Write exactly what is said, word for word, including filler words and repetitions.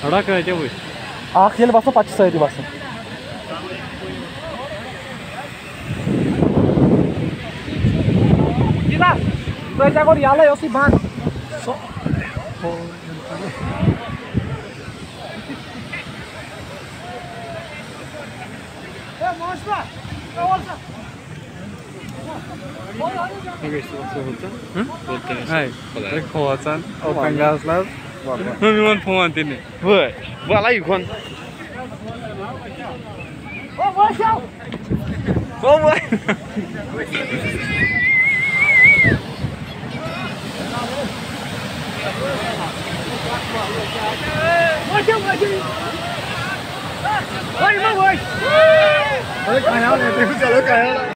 थोड़ा करायच्या होय आख येईल बसा पाचशे सहा बसा Gila, saya jago di ala yosi ban. So, eh masla, kawalsa. 这可真，我刚刚是，我没问朋友的呢。 喂，我来一款。 我我笑， 我我。 我笑我笑，喂喂喂，我改下来，对不起，我改下来。